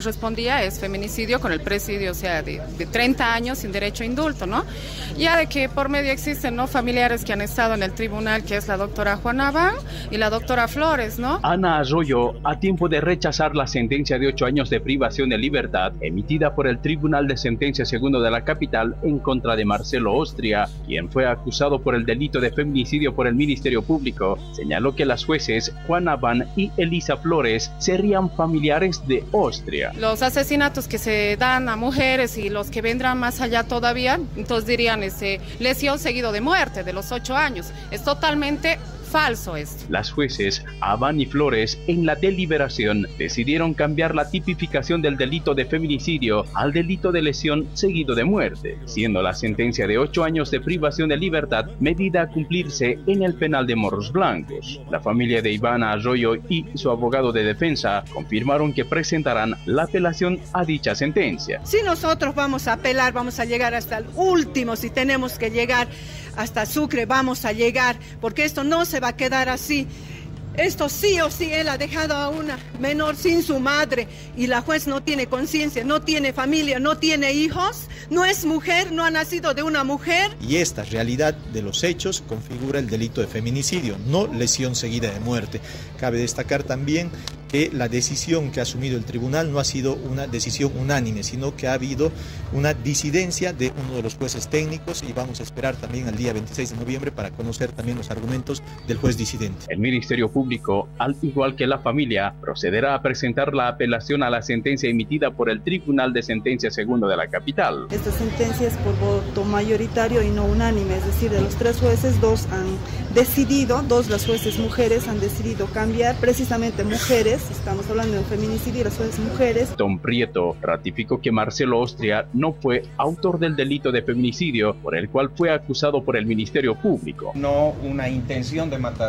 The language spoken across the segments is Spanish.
Respondía es feminicidio con el presidio, o sea, de 30 años sin derecho a indulto, ¿no? Ya de que por medio existen, ¿no?, familiares que han estado en el tribunal, que es la doctora Juana Abán y la doctora Flores, ¿no? Ana Arroyo, a tiempo de rechazar la sentencia de 8 años de privación de libertad emitida por el Tribunal de Sentencia Segundo de la capital en contra de Marcelo Ostria, quien fue acusado por el delito de feminicidio por el Ministerio Público, señaló que las jueces Juana Abán y Elisa Flores serían familiares de Ostria. Los asesinatos que se dan a mujeres y los que vendrán más allá todavía, entonces dirían lesión seguido de muerte de los 8 años. Es totalmente falso esto. Las jueces Abán y Flores en la deliberación decidieron cambiar la tipificación del delito de feminicidio al delito de lesión seguido de muerte, siendo la sentencia de 8 años de privación de libertad medida a cumplirse en el penal de Morros Blancos. La familia de Ivana Arroyo y su abogado de defensa confirmaron que presentarán la apelación a dicha sentencia. Si nosotros vamos a apelar, vamos a llegar hasta el último, si tenemos que llegar hasta Sucre, vamos a llegar, porque esto no se va a quedar así. Esto sí o sí, él ha dejado a una menor sin su madre y la juez no tiene conciencia, no tiene familia, no tiene hijos, no es mujer, no ha nacido de una mujer. Y esta realidad de los hechos configura el delito de feminicidio, no lesión seguida de muerte. Cabe destacar también que la decisión que ha asumido el tribunal no ha sido una decisión unánime, sino que ha habido una disidencia de uno de los jueces técnicos y vamos a esperar también al día 26 de noviembre para conocer también los argumentos del juez disidente. El Ministerio Público, al igual que la familia, procederá a presentar la apelación a la sentencia emitida por el Tribunal de Sentencia Segundo de la capital. Esta sentencia es por voto mayoritario y no unánime, es decir, de los 3 jueces, 2 han decidido, 2 las jueces mujeres han decidido cambiar, precisamente mujeres. Estamos hablando de un feminicidio y las jueces mujeres. Don Prieto ratificó que Marcelo Ostria no fue autor del delito de feminicidio por el cual fue acusado por el Ministerio Público. No una intención de matar.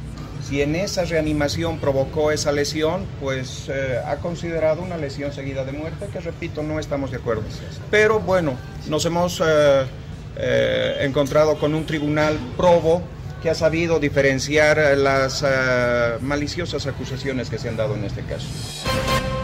Si en esa reanimación provocó esa lesión, pues ha considerado una lesión seguida de muerte, que repito, no estamos de acuerdo. Pero bueno, nos hemos encontrado con un tribunal probo que ha sabido diferenciar las maliciosas acusaciones que se han dado en este caso.